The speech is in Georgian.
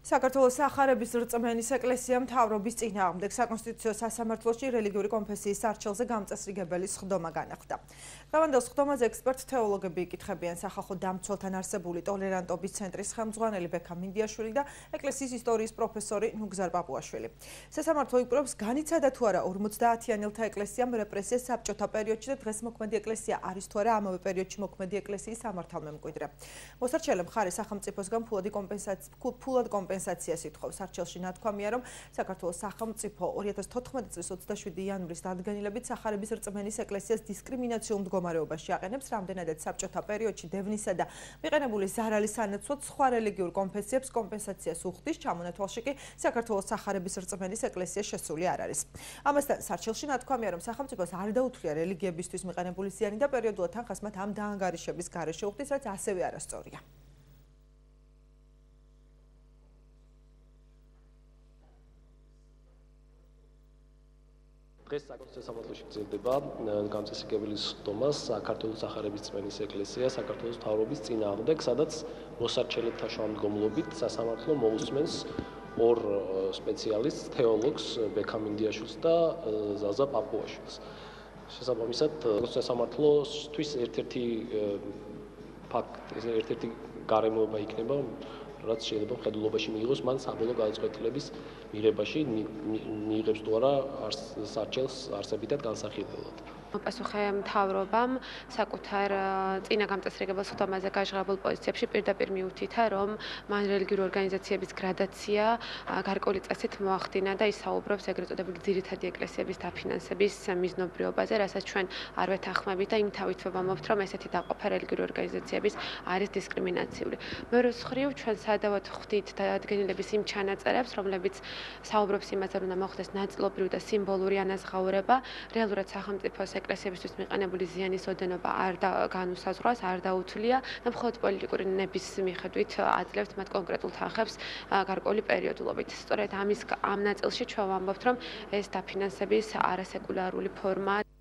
საქართველოს სახარების რწმენის ეკლესიამ მთავრობის წინააღმდეგ საკონსტიტუციო სასამართლოში რელიგიური კონფესიის არჩეულზე გამწესრიგებელი სხდომა განახლდა. დღევანდელ სხდომაზე ექსპერტ-თეოლოგები იკითხებიან სახალხო დამცველთან არსებული ტოლერანტობის ცენტრის ხელმძღვანელი ბექა მინდიაშვილი და ეკლესიის ისტორიის პროფესორი ნუგზარ პაპუაშვილი. სასამართლო იკვრევს, განიცადა თუ არა 50-იანელთა ეკლესიამ რეპრესიას საბჭოთა პერიოდში და დღეს მოქმედი ეკლესია არის თუ არა ამავე პერიოდში მოქმედი ეკლესიის სამართალმემკვიდრე. მოსარჩელე მხარე სახელმწიფოსგან ფულად კომპენსაციას ითხოვს. არჩეულში ნათქვამია, რომ საქართველოს სახელმწიფო 2014 წლის 27 იანვრის დადგენილებით სახარების რწმენის ეკლესიას დისკრიმინაციულ მდგომარეობაში აყენებს, რამდენადაც საბჭოთა პერიოდში დევნისა და მიყენებული ზარალის სანაცვლოდ სხვა რელიგიურ კონფესიებს კომპენსაციას უხდის, ჩამონათვალში კი საქართველოს სახარების რწმენის ეკლესია შესული არ არის. ამასთან არჩეულში ნათქვამია, რომ სახელმწიფოს არ დაუთვლია რელიგიებისთვის მიყენებული ზიანი და პერიოდულად თანხას მათ ამ დაანგარიშების გარეშე უხდის, რაც ასევე არასწორია. დღეს საკონსტიტუციო სამართლოში გრძელდება გამწესრიგებელი სხდომა საქართველოს სახარების რწმენის ეკლესია საქართველოს მთავრობის წინააღმდეგ, სადაც მოსარჩელებთა შუამდგომლობით სასამართლო მოусმენს ორ სპეციალისტს, თეოლოგს ბექა მინდიაშვილს და ზაზა პაპუაშვილს. შესაბამისად, კონსტიტუციო სამართლოსთვის ერთ-ერთი ერთ-ერთი გარემოება იქნება, რაც შეიძლება მხედველობაში მიიღოს მან საბოლოო გადაწყვეტილების მიღებაში, მიიღებს თუ არა სარჩელს არსებითად განსახილველად. მოპასუხე მთავრობამ საკუთარ წინა გამწესრიგებელ სხდომაზე გაჟღერებულ პოზიციებში პირდაპირ მიუთითა, რომ მან რელიგიური ორგანიზაციების გრადაცია გარკვეული წესით მოახდინა და ისაუბრებს ეგრეთ წოდებული ძირითადი ეკლესიების დაფინანსების მიზნობრიობაზე, რასაც ჩვენ არ ვეთანხმებით და იმთავით ვამბობთ, რომ ესეთი დაყოფა რელიგიური ორგანიზაციების არის დისკრიმინაციული. მეორე მხრივ, ჩვენ სადავოდ ხვდით დადგენილების იმ ჩანაწერებს, რომლებიც საუბრობს იმაზე, რომ უნდა მოხდეს ნაწილობრივი და სიმბოლური ანაზღაურება, რეალურად სახელმწიფოს ეკლესიებისთვის მიყენებული ზიანის ოდენობა არ განუსაზღვრავს, არ დაუთვლია და მხოლოდ პოლიტიკური ნების მიხედვით აძლევთ მათ კონკრეტულ თანხებს გარკვეული პერიოდულობით. სწორედ ამ ნაწილში ჩვენ ვამბობთ, რომ ეს დაფინანსების არასეკულარული ფორმა